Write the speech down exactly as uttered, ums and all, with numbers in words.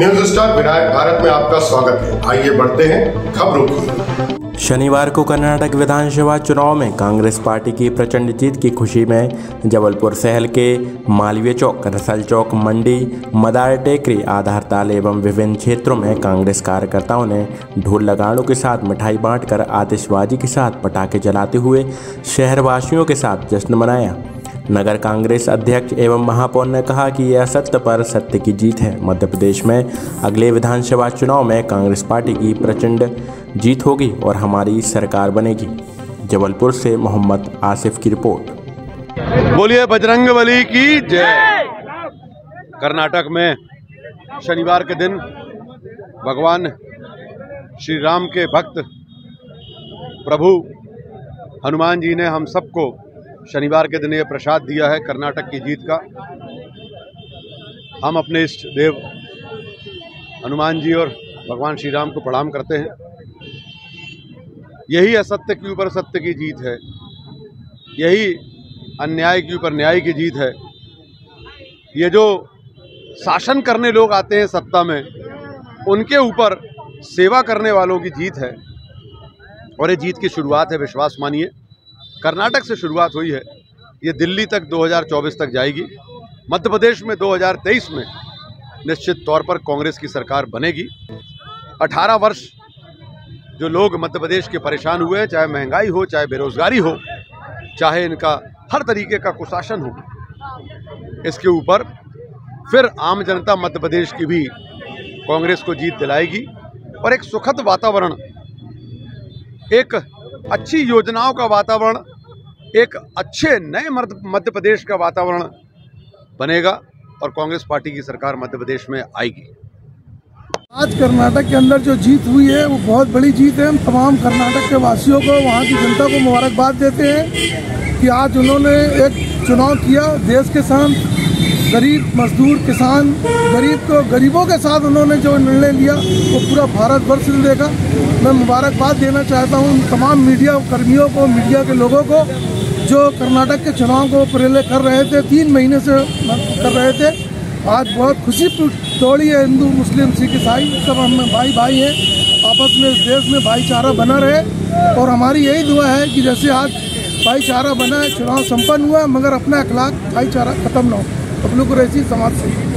News star Vinayak Bharat में आपका स्वागत है। आइए बढ़ते हैं खबरों की। शनिवार को कर्नाटक विधानसभा चुनाव में कांग्रेस पार्टी की प्रचंड जीत की खुशी में जबलपुर शहर के मालवीय चौक, रसल चौक, मंडी, मदार टेकरी, आधारताल एवं विभिन्न क्षेत्रों में कांग्रेस कार्यकर्ताओं ने ढोल लगाड़ों के साथ मिठाई बांटकर आतिशबाजी के साथ पटाखे जलाते हुए शहरवासियों के साथ जश्न मनाया। नगर कांग्रेस अध्यक्ष एवं महापौर ने कहा कि यह असत्य पर सत्य की जीत है। मध्य प्रदेश में अगले विधानसभा चुनाव में कांग्रेस पार्टी की प्रचंड जीत होगी और हमारी सरकार बनेगी। जबलपुर से मोहम्मद आसिफ की रिपोर्ट। बोलिए बजरंगबली की जय। कर्नाटक में शनिवार के दिन भगवान श्री राम के भक्त प्रभु हनुमान जी ने हम सबको शनिवार के दिन ये प्रसाद दिया है कर्नाटक की जीत का। हम अपने इष्ट देव हनुमान जी और भगवान श्री राम को प्रणाम करते हैं। यही असत्य के ऊपर सत्य की जीत है, यही अन्याय के ऊपर न्याय की जीत है। ये जो शासन करने लोग आते हैं सत्ता में, उनके ऊपर सेवा करने वालों की जीत है और ये जीत की शुरुआत है। विश्वास मानिए, कर्नाटक से शुरुआत हुई है, ये दिल्ली तक दो हज़ार चौबीस तक जाएगी। मध्य प्रदेश में दो हज़ार तेईस में निश्चित तौर पर कांग्रेस की सरकार बनेगी। अठारह वर्ष जो लोग मध्य प्रदेश के परेशान हुए हैं, चाहे महंगाई हो, चाहे बेरोजगारी हो, चाहे इनका हर तरीके का कुशासन हो, इसके ऊपर फिर आम जनता मध्य प्रदेश की भी कांग्रेस को जीत दिलाएगी और एक सुखद वातावरण, एक अच्छी योजनाओं का वातावरण, एक अच्छे नए मध्य प्रदेश का वातावरण बनेगा और कांग्रेस पार्टी की सरकार मध्य प्रदेश में आएगी। आज कर्नाटक के अंदर जो जीत हुई है वो बहुत बड़ी जीत है। हम तमाम कर्नाटक के वासियों को, वहाँ की जनता को मुबारकबाद देते हैं कि आज उन्होंने एक चुनाव किया देश के साथ। गरीब मजदूर किसान गरीब को गरीबों के साथ उन्होंने जो निर्णय लिया वो पूरा भारतवर्ष ने देखा। मैं मुबारकबाद देना चाहता हूँ तमाम मीडिया कर्मियों को, मीडिया के लोगों को जो कर्नाटक के चुनाव को पहले कर रहे थे, तीन महीने से कर रहे थे। आज बहुत खुशी दौड़ी है। हिंदू, मुस्लिम, सिख, ईसाई सब हम भाई भाई हैं। आपस में इस देश में भाईचारा बना रहे और हमारी यही दुआ है कि जैसे आज भाईचारा बना है, चुनाव संपन्न हुआ, मगर अपना अखलाक भाईचारा खत्म ना हो। हम लोग को ऐसी समाज से